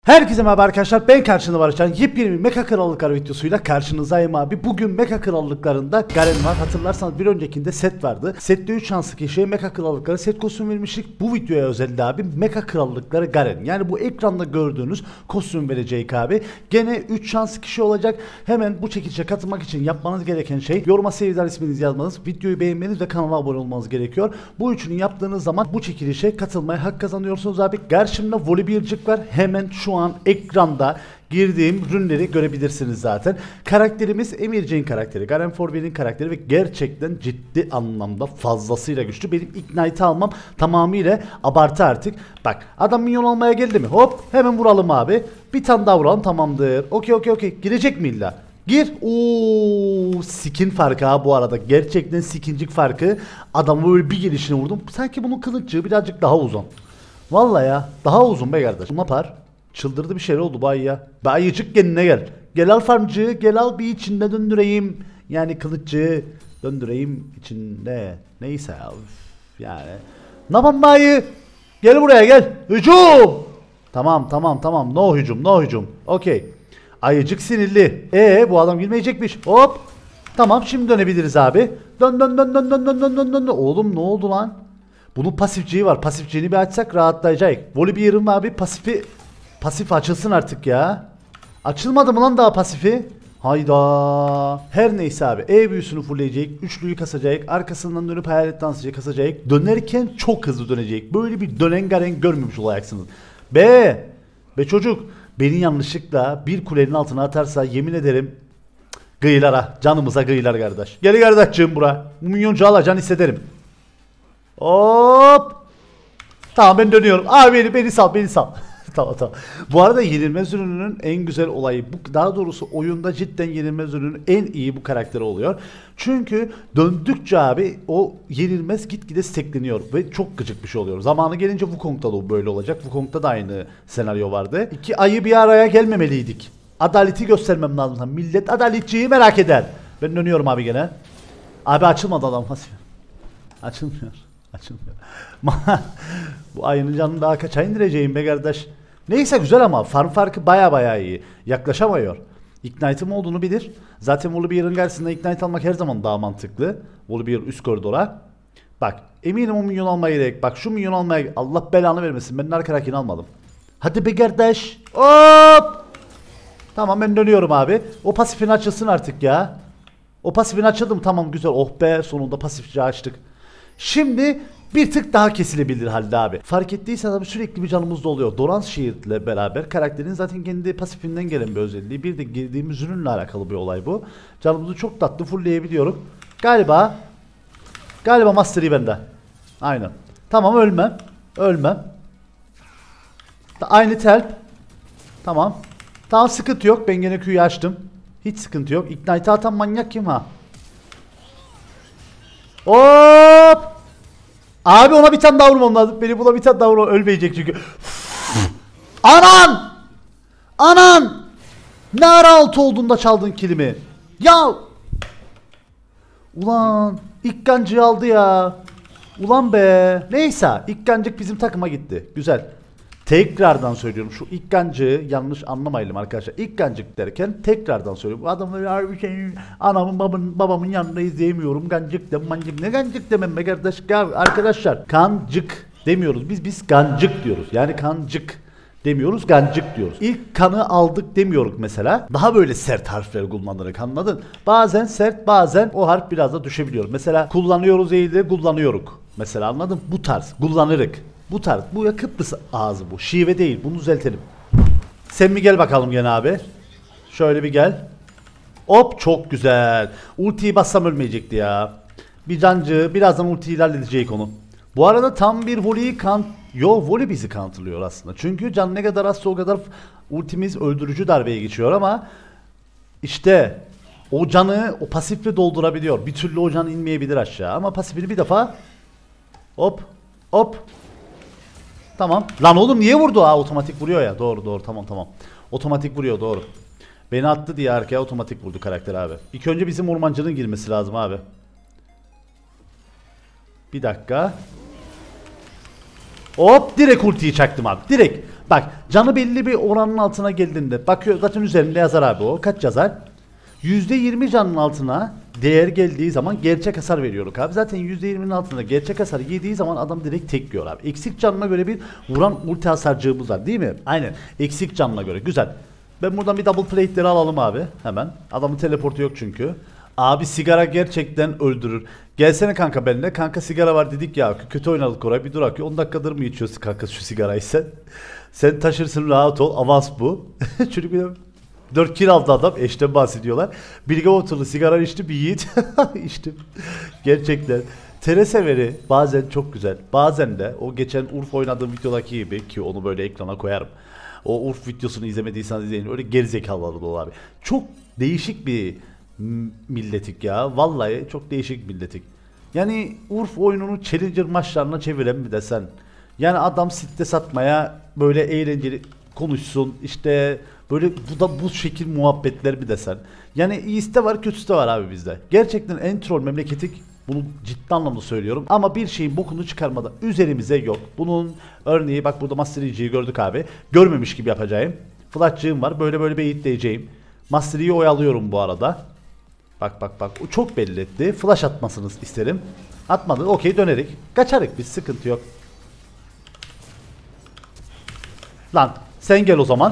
Herkese merhaba arkadaşlar, ben karşınızda Barışcan. Yepyeni bir Mecha Krallıkları videosuyla karşınızdayım abi. Bugün Mecha Krallıklarında Garen var. Hatırlarsanız bir öncekinde set vardı. Sette 3 şanslı kişiye Mecha Krallıkları set kostüm vermiştik. Bu videoya özeldi abi Mecha Krallıkları Garen. Yani bu ekranda gördüğünüz kostüm verecek abi. Gene 3 şanslı kişi olacak. Hemen bu çekilişe katılmak için yapmanız gereken şey yoruma sevgiler isminizi yazmanız, videoyu beğenmeniz ve kanala abone olmanız gerekiyor. Bu üçünü yaptığınız zaman bu çekilişe katılmaya hak kazanıyorsunuz abi. Karşımda Volibear'cık var. Hemen şu an ekranda girdiğim rünleri görebilirsiniz zaten. Karakterimiz Emirciğin karakteri, Garen Forbear'in karakteri ve gerçekten ciddi anlamda fazlasıyla güçlü. Benim Ignite almam tamamıyla abartı artık. Bak adam minyon almaya geldi mi? Hop hemen vuralım abi. Bir tane daha vuralım, tamamdır. Okey. Girecek mi illa? Gir. Ooo, skin farkı ha bu arada. Gerçekten skincik farkı. Adamı böyle bir gelişine vurdum. Sanki bunun kılıççığı birazcık daha uzun. Vallahi ya daha uzun be kardeş. Ne yapar? Çıldırdı, bir şey oldu bay ya. Bayıcık kendine gel. Gel al farmcı, gel al bir içinde döndüreyim. Yani kılıççı döndüreyim içinde. Neyse ya. Yani. Ne yapalım bayı? Gel buraya gel. Hücum. Tamam. No hücum. Okey. Ayıcık sinirli. Bu adam girmeyecekmiş. Hop. Tamam şimdi dönebiliriz abi. Dön. Oğlum ne oldu lan? Bunun pasifciği var. Pasifciğini bir açsak rahatlayacak. Volibear'ın abi pasif açılsın artık ya. Açılmadı mı lan daha pasifi? Hayda. Her neyse abi. E büyüsünü fullleyecek. Üçlüyü kasacak. Arkasından dönüp hayalet dansıcı kasacak. Dönerken çok hızlı dönecek. Böyle bir dönen Garen görmemiş olacaksınız. Be çocuk. Beni yanlışlıkla bir kulenin altına atarsa yemin ederim gıylara. Canımıza gıylar kardeş. Gel kardeşciğim bura. Minyoncu alacaksın hissederim. Hop. Tamam ben dönüyorum. Abi beni sal. Tamam. Bu arada yenilmez ürünün en güzel olayı bu, daha doğrusu oyunda cidden yenilmez ürünün en iyi bu karakteri oluyor. Çünkü döndükçe abi o yenilmez gitgide stekleniyor ve çok gıcık bir şey oluyor. Zamanı gelince Wukong'da da böyle olacak. Wukong'da da aynı senaryo vardı. İki ayı bir araya gelmemeliydik. Adaleti göstermem lazım. Millet adaletçiyi merak eder. Ben dönüyorum abi gene. Abi açılmadı adam. Açılmıyor. Bu ayının canını daha kaça indireceğim be kardeş. Neyse güzel ama farm farkı baya iyi. Yaklaşamıyor. Ignite'ım olduğunu bilir. Zaten Volibear'ın karşısında Ignite almak her zaman daha mantıklı. Volibear üst koridora. Bak eminim o minyon almaya gerek. Bak şu minyon almaya Allah belanı vermesin. Ben arka rakini almadım. Hadi be kardeş. Hop. Tamam ben dönüyorum abi. O pasifini açılsın artık ya. O pasifini açıldım tamam güzel. Oh be sonunda pasifçi açtık. Şimdi bir tık daha kesilebilir halde abi. Fark ettiysen abi sürekli bir canımız doluyor. Doran Shield ile beraber karakterin zaten kendi pasifinden gelen bir özelliği. Bir de girdiğimiz ürünle alakalı bir olay bu. Canımızı çok tatlı fullleyebiliyorum. Galiba Mastery bende. Aynen. Tamam ölmem. Aynı telp. Tamam sıkıntı yok. Ben gene Q'yu açtım. Hiç sıkıntı yok. Ignite atan manyak kim ha? Hop! Abi ona bir tane daha vurmam lazım. Beni buna bir tane daha vurmam. Ölmeyecek çünkü. Anan! Ne ara altı olduğunda çaldın kilimi? Ya! Ulan! İkkancığı aldı ya. Ulan be! Neyse. İkkancık bizim takıma gitti. Güzel. Tekrardan söylüyorum. Şu ikkancığı yanlış anlamayalım arkadaşlar. İkkancık derken tekrardan söylüyorum. Bu adamı harbi senin anamın babamın yanında izleyemiyorum. Gancık de mancık. Ne gancık demem be kardeş. Arkadaşlar kancık demiyoruz. Biz gancık diyoruz. Yani kancık demiyoruz, gancık diyoruz. İlk kanı aldık demiyoruz mesela. Daha böyle sert harfleri kullanarak, anladın? Bazen sert, bazen o harf biraz da düşebiliyor. Mesela kullanıyoruz değil de kullanıyoruz. Mesela anladın? Bu tarz kullanırık. Bu tarz. Bu ya Kıbrıs ağzı bu. Şive değil. Bunu düzeltelim. Sen mi gel bakalım gene abi. Şöyle bir gel. Hop çok güzel. Ultiyi bassam ölmeyecekti ya. Bir cancı birazdan ultiyi halledecek onu. Bu arada tam bir voli bizi counterlıyor aslında. Çünkü can ne kadar azsa o kadar ultimiz öldürücü darbeye geçiyor ama işte o canı o pasifle doldurabiliyor. Bir türlü o can inmeyebilir aşağı ama pasifini bir defa hop. Tamam. Lan oğlum niye vurdu? Otomatik vuruyor ya. Doğru. Tamam. Otomatik vuruyor doğru. Beni attı diye arkaya otomatik vurdu karakter abi. İlk önce bizim ormancının girmesi lazım abi. Bir dakika. Hop direkt ultiyi çaktım abi. Direkt. Bak canı belli bir oranın altına geldiğinde. Bakıyor zaten üzerinde yazar abi o. Kaç yazar? %20 canın altına değer geldiği zaman gerçek hasar veriyoruz abi. Zaten %20'nin altında gerçek hasar yediği zaman adam direkt tek yiyor abi. Eksik canına göre bir vuran ulti hasarcığımız var değil mi? Aynen. Eksik canına göre. Güzel. Ben buradan bir double plate'leri alalım abi. Hemen. Adamın teleportu yok çünkü. Abi sigara gerçekten öldürür. Gelsene kanka benimle. Kanka sigara var dedik ya. Kötü oynadık oraya. Bir dur akıyor. 10 dakikadır mı içiyorsun kanka şu sigarayı sen? Sen taşırsın rahat ol. Avans bu. Çünkü bir 4 kill aldı adam. Eşten bahsediyorlar. Bilge oturdu. Sigara içti bir yiğit. İçtim. Gerçekten. Tereseveri bazen çok güzel. Bazen de o geçen Urf oynadığım videodaki gibi ki onu böyle ekrana koyarım. O Urf videosunu izlemediyseniz izleyin. Öyle gerizekalılar dolu abi. Çok değişik bir milletik ya. Vallahi çok değişik milletik. Yani Urf oyununu Challenger maçlarına çeviren mi desen. Yani adam site satmaya böyle eğlenceli konuşsun. İşte böyle bu da bu şekil muhabbetler mi desen. Yani iyisi de var kötüsü de var abi bizde. Gerçekten en troll memleketik. Bunu ciddi anlamda söylüyorum. Ama bir şeyin bokunu çıkarmadan üzerimize yok. Bunun örneği bak burada Master Yi'yi gördük abi. Görmemiş gibi yapacağım. Flash'cığım var. Böyle böyle beyitleyeceğim. Master Yi'yi oyalıyorum bu arada. Bak bak bak. O çok belli etti. Flash atmasını isterim. Atmadı. Okey dönerik. Kaçarık biz. Sıkıntı yok. Lan sen gel o zaman.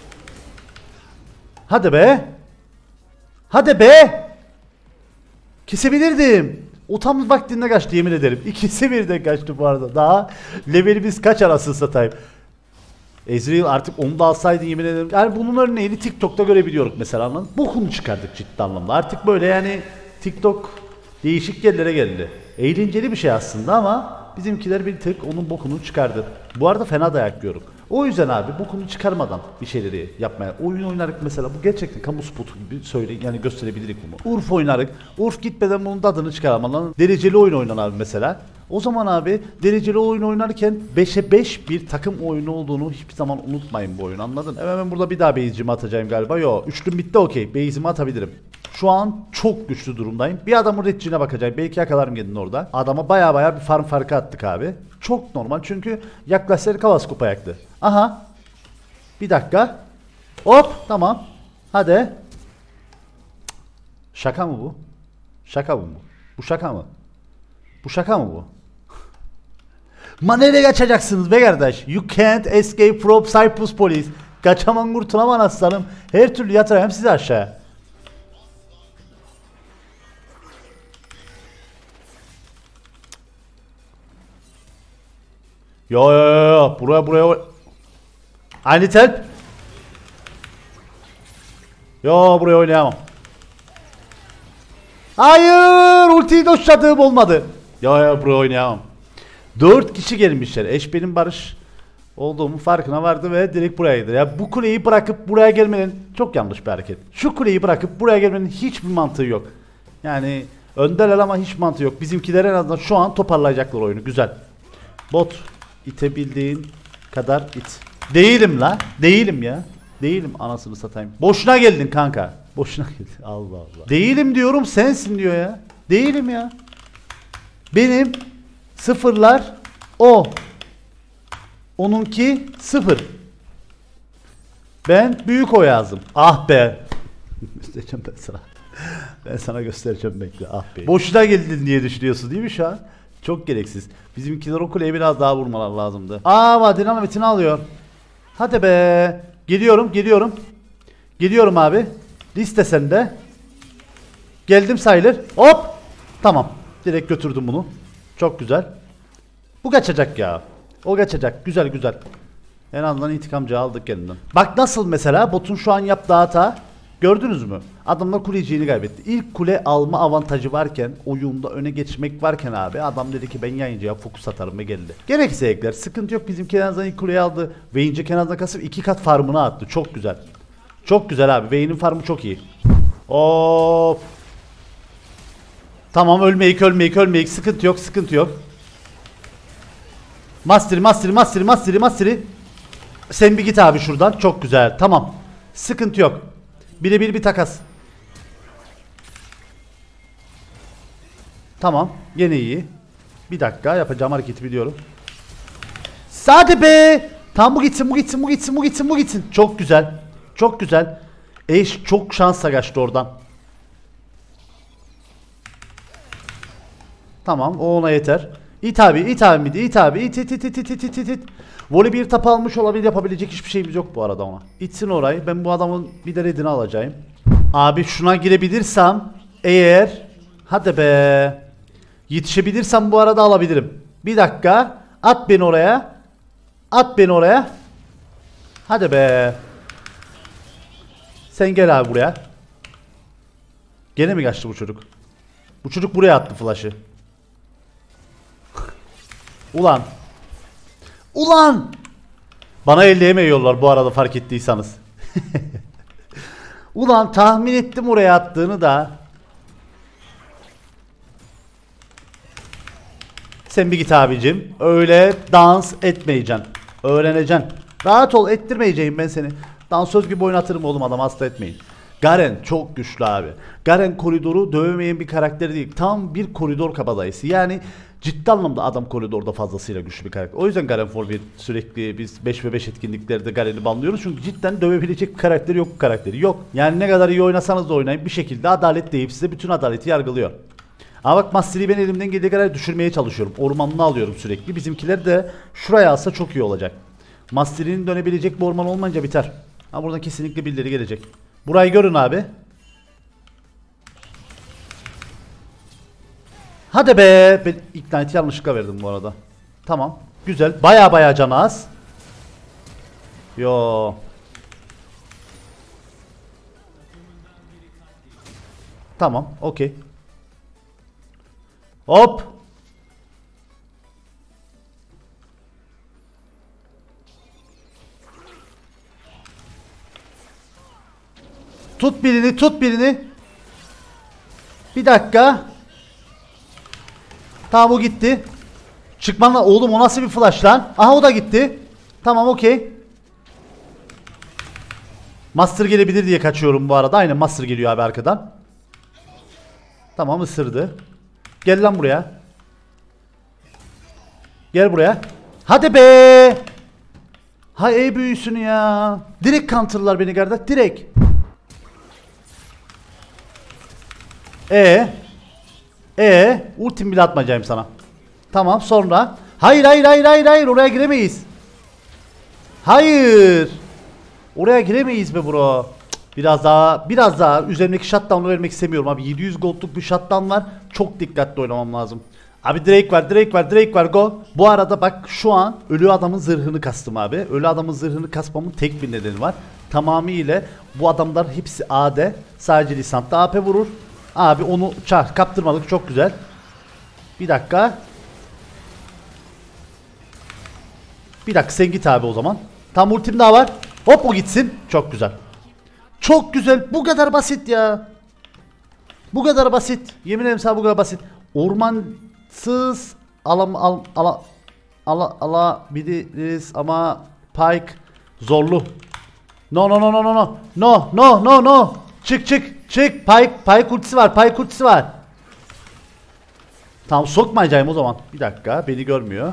Hadi be. Hadi be. Kesebilirdim. O tam vaktinde kaçtı yemin ederim. İkisi birden kaçtı bu arada. Daha levelimiz kaç arasını satayım. Ezreal artık onu da alsaydı yemin ederim. Yani bunun örneğini TikTok'ta görebiliyoruz mesela anladın. Bokunu çıkardık ciddi anlamda. Artık böyle yani TikTok değişik yerlere geldi. Eğlenceli bir şey aslında ama bizimkiler bir tık onun bokunu çıkardı. Bu arada fena dayak yiyoruz. O yüzden abi bokunu çıkarmadan bir şeyleri yapmaya. Oyun oynarık mesela bu gerçekten kamu spotu gibi yani gösterebilirik bunu. Urf oynarık. Urf gitmeden bunun tadını çıkaramadan dereceli oyun oynan abi mesela. O zaman abi dereceli oyun oynarken 5'e 5 bir takım oyunu olduğunu hiçbir zaman unutmayın bu oyunu anladın? Hemen burada bir daha base'cimi atacağım galiba. Yo üçlüm bitti okey. Base'imi atabilirim. Şu an çok güçlü durumdayım. Bir adamın redçine bakacağım. Belki yakalarım kendini orada. Adama baya bir farm farkı attık abi. Çok normal çünkü yaklaşık Kavas kupa yaktı. Aha. Bir dakika. Hop tamam. Hadi. Şaka mı bu? Şaka mı bu? Bu şaka mı? Bu şaka mı bu? Ma nereye kaçacaksınız be kardeş? You can't escape from Cyprus Police. Kaçaman kurtulaman aslanım. Her türlü yatırayım sizi aşağıya. Yo. Buraya. I need help. Yo buraya oynayamam. Hayır ultiyi doşladığım olmadı. Yo buraya oynayamam. 4 kişi gelmişler. Eş benim barış olduğumun farkına vardı ve direkt buraya gidiyor. Ya bu kuleyi bırakıp buraya gelmenin çok yanlış bir hareket. Şu kuleyi bırakıp buraya gelmenin hiçbir mantığı yok. Yani öndeler ama hiç mantığı yok. Bizimkiler en azından şu an toparlayacaklar oyunu. Güzel. Bot itebildiğin kadar it. Değilim la. Değilim ya. Değilim anasını satayım. Boşuna geldin kanka. Boşuna geldin. Allah Allah. Değilim diyorum sensin diyor ya. Değilim ya. Benim sıfırlar o. Onunki sıfır. Ben büyük o yazdım. Ah be. Göstereceğim ben sana. Ben sana göstereceğim bekle. Ah be. Boşuna geldin diye düşünüyorsun değil mi şu an? Çok gereksiz. Bizimkiler o kuleye biraz daha vurmalar lazımdı. Aa Vadin alametini alıyor. Hadi be. Geliyorum. Geliyorum abi. Liste sende. Geldim sayılır. Hop. Tamam. Direkt götürdüm bunu. Çok güzel. Bu kaçacak ya. O kaçacak. Güzel. En azından intikamcı aldık kendinden. Bak nasıl mesela botun şu an yaptığı hata. Gördünüz mü? Adamlar kuleciğini kaybetti. İlk kule alma avantajı varken, oyunda öne geçmek varken abi adam dedi ki ben yayıncıya fokus atarım ve geldi. Gerekse ekler. Sıkıntı yok. Bizimki en azından ilk kuleyi aldı. Vayne'ci kenardan kasıp 2 kat farmını attı. Çok güzel. Çok güzel abi. Vayne'in farmı çok iyi. Of. Tamam ölmeyik. Sıkıntı yok. Mastery. Sen bir git abi şuradan. Çok güzel. Tamam. Sıkıntı yok. Birebir bir takas. Tamam. Gene iyi. Bir dakika yapacağım hareketi biliyorum. Hadi be. Tamam, bu gitsin, bu gitsin, bu gitsin, bu gitsin, bu gitsin. Çok güzel. Çok güzel. Eş çok şansla kaçtı oradan. Tamam, o ona yeter. İt abi, it abi miydi? İt abi, it it it it it it it it. Voli bir tap almış olabilir, yapabilecek hiçbir şeyimiz yok bu arada ona. İtsin orayı, ben bu adamın bir de redini alacağım. Abi şuna girebilirsem eğer, hadi be. Yetişebilirsem bu arada alabilirim. Bir dakika, at beni oraya. At beni oraya. Hadi be. Sen gel abi buraya. Gene mi kaçtı bu çocuk? Bu çocuk buraya attı flash'ı. Ulan. Ulan. Bana elleyemeyiyorlar bu arada, fark ettiyseniz. Ulan tahmin ettim oraya attığını da. Sen bir git abicim. Öyle dans etmeyeceksin. Öğreneceksin. Rahat ol, ettirmeyeceğim ben seni. Dansöz gibi oynatırım oğlum, adam hasta etmeyin. Garen çok güçlü abi. Garen koridoru dövemeyen bir karakter değil. Tam bir koridor kabadayısı. Yani ciddi anlamda adam koridorda fazlasıyla güçlü bir karakter. O yüzden Garen for bir sürekli biz 5 ve 5 etkinliklerde Garen'i banlıyoruz. Çünkü cidden dövebilecek bir karakteri yok, bu karakteri yok. Yani ne kadar iyi oynasanız da oynayın, bir şekilde adalet deyip size bütün adaleti yargılıyor. Ama bak, Master'i ben elimden geldiği kadar düşürmeye çalışıyorum. Ormanını alıyorum sürekli. Bizimkiler de şuraya alsa çok iyi olacak. Master'in dönebilecek bir orman olmayınca biter. Ha, buradan kesinlikle birileri gelecek. Burayı görün abi. Hadi be. Ben Ignite'i yanlışlıkla verdim bu arada. Tamam. Güzel. Baya baya canı az. Yo. Tamam. Okey. Hop. Tut birini, tut birini. Bir dakika. Tamam, o gitti. Çıkmanla oğlum, o nasıl bir flash lan? Aha, o da gitti. Tamam, okey. Master gelebilir diye kaçıyorum bu arada. Aynen, Master geliyor abi arkadan. Tamam, ısırdı. Gel lan buraya. Gel buraya. Hadi be. Hay büyüsünü ya. Direkt counter'lar beni kardeş, direkt. Ultim bile atmayacağım sana. Tamam, sonra. Hayır hayır hayır hayır hayır, oraya giremeyiz. Hayır. Oraya giremeyiz be bro. Biraz daha üzerimdeki shutdown'u vermek istemiyorum abi. 700 gold'luk bir shutdown var. Çok dikkatli oynamam lazım. Abi Drake var go. Bu arada bak, şu an ölü adamın zırhını kastım abi. Ölü adamın zırhını kasmamın tek bir nedeni var. Tamamıyla bu adamlar hepsi AD. Sadece lisantta AP vurur. Abi onu kaptırmadık, çok güzel. Bir dakika. Sen git abi o zaman. Tam ultim daha var. Hop, o gitsin. Çok güzel. Çok güzel. Bu kadar basit ya. Bu kadar basit. Yemin ederim sana, bu kadar basit. Ormansız alabiliriz ama Pyke zorlu. No. Çık. Pyke ultisi var. Tamam, sokmayacağım o zaman. Bir dakika, beni görmüyor.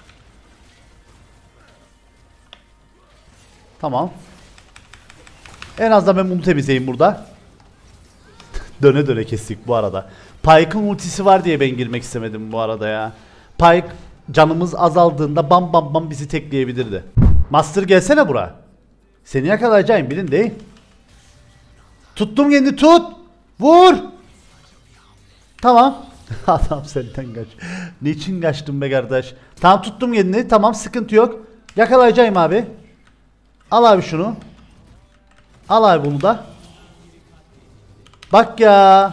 Tamam. En azından ben bunu temizleyeyim burada. Döne döne kestik bu arada. Pyke'ın ultisi var diye ben girmek istemedim bu arada ya. Pyke canımız azaldığında bam bam bam bizi tekleyebilirdi. Master gelsene bura. Seni yakalayacağım, bilin değil. Tuttum kendini, tut. Vur. Tamam. Adam senden kaç. Niçin kaçtın be kardeş? Tamam, tuttum kendini. Tamam, sıkıntı yok. Yakalayacağım abi. Al abi şunu. Al abi bunu da. Bak ya.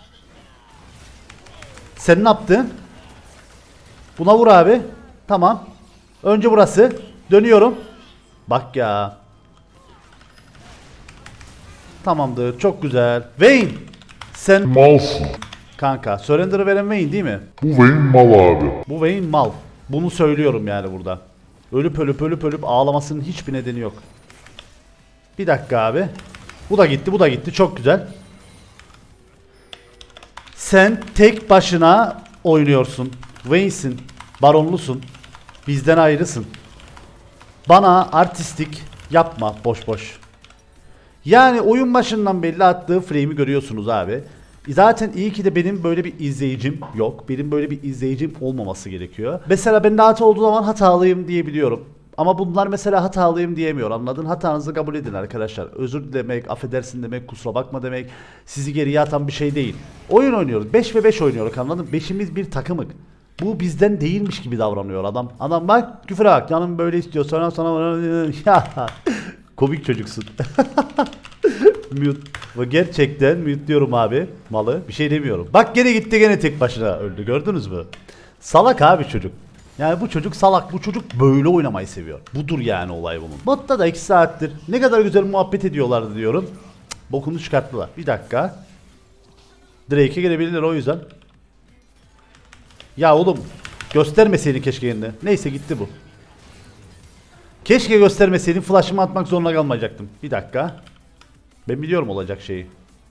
Sen ne yaptın? Buna vur abi. Tamam. Önce burası. Dönüyorum. Bak ya. Tamamdır. Çok güzel. Vayne. Sen Malsın. kanka. Surrender'ı veren Vayne değil mi? Bu Vayne mal abi. Bu Vayne mal. Bunu söylüyorum yani burada. Ölüp ağlamasının hiçbir nedeni yok. Bir dakika abi. Bu da gitti. Çok güzel. Sen tek başına oynuyorsun. Vayne'sin. Baronlusun. Bizden ayrısın. Bana artistik yapma boş boş. Yani oyun başından belli attığı frame'i görüyorsunuz abi. Zaten iyi ki de benim böyle bir izleyicim yok. Benim böyle bir izleyicim olmaması gerekiyor. Mesela ben de hata olduğu zaman hatalıyım diyebiliyorum. Ama bunlar mesela hatalıyım diyemiyor, anladın? Hatanızı kabul edin arkadaşlar. Özür dilemek, affedersin demek, kusura bakma demek sizi geriye atan bir şey değil. Oyun oynuyoruz. 5 ve 5 oynuyoruz, anladın? Beşimiz bir takımık. Bu bizden değilmiş gibi davranıyor adam. Adam bak küfüre bak, canım böyle istiyor sana ya komik çocuksun. Mute. Ve gerçekten mute diyorum abi. Malı. Bir şey demiyorum. Bak gene gitti, gene tek başına öldü. Gördünüz mü? Salak abi çocuk. Yani bu çocuk salak. Bu çocuk böyle oynamayı seviyor. Budur yani olay bunun. Botta da 2 saattir ne kadar güzel muhabbet ediyorlardı diyorum. Cık, bokunu çıkarttılar. Bir dakika. Drake'e gelebilirler o yüzden. Ya oğlum göstermeseydin keşke yerine. Neyse gitti bu. Keşke göstermeseydin, flash'ımı atmak zorunda kalmayacaktım. Bir dakika. Ben biliyorum olacak şeyi.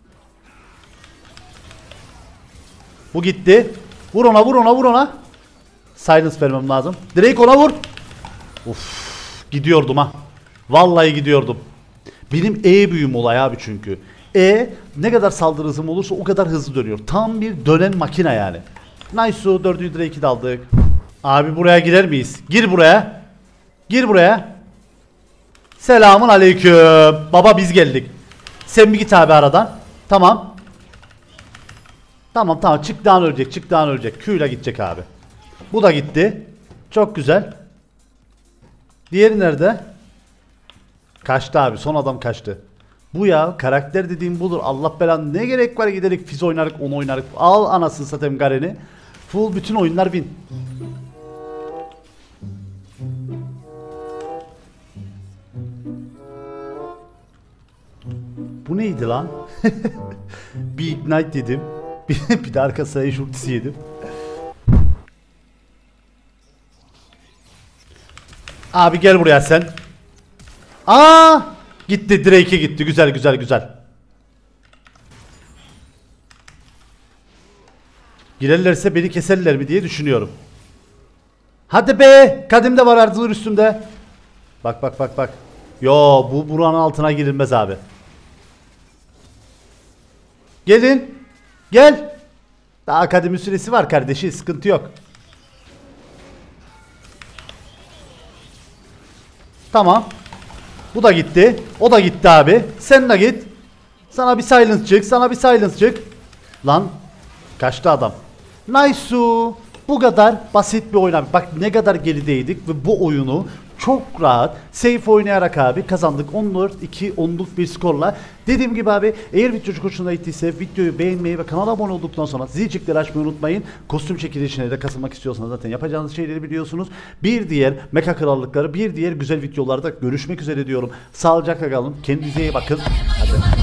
Bu gitti. Vur ona, vur ona, vur ona. Silence vermem lazım. Direkt ona vur. Uf, gidiyordum ha. Vallahi gidiyordum. Benim E büyüm olay abi çünkü. E ne kadar saldırı hızım olursa o kadar hızlı dönüyor. Tam bir dönen makine yani. Nice, 4'ü Drake'i de aldık. Abi buraya girer miyiz? Gir buraya. Gir buraya. Selamun aleyküm. Baba biz geldik. Sen bir git abi aradan. Tamam. Tamam çıktan ölecek, çıktan ölecek. Q'yla gidecek abi. Bu da gitti. Çok güzel. Diğeri nerede? Kaçtı abi, son adam kaçtı. Bu ya karakter dediğim budur. Allah belanı, ne gerek var giderek Fizz oynarık, onu oynarık. Al anasını satayım Garen'i. Full bütün oyunlar win. Bu neydi lan? Bir ignite dedim. Bir de arka sayı ultisi yedim. Abi gel buraya sen. Aa! Gitti, Drake'e gitti. Güzel güzel güzel. Girerlerse beni keserler mi diye düşünüyorum. Hadi be! Kadim de var ardılar üstümde. Bak bak bak bak. Yo, bu buranın altına girilmez abi. Gelin. Gel. Daha akademi süresi var kardeşi, sıkıntı yok. Tamam. Bu da gitti. O da gitti abi. Sen de git. Sana bir silence çık. Sana bir silence çık. Lan. Kaçtı adam. Nice. Bu kadar basit bir oyun. Bak ne kadar gerideydik ve bu oyunu çok rahat safe oynayarak abi kazandık. 14-2 10'luk bir skorla. Dediğim gibi abi, eğer video çok hoşuna gittiyse videoyu beğenmeyi ve kanala abone olduktan sonra zilcikleri açmayı unutmayın. Kostüm çekilişine de katılmak istiyorsanız zaten yapacağınız şeyleri biliyorsunuz. Bir diğer Mecha Krallıkları, bir diğer güzel videolarda görüşmek üzere diyorum. Sağlıcakla kalın. Kendinize iyi bakın. Hadi.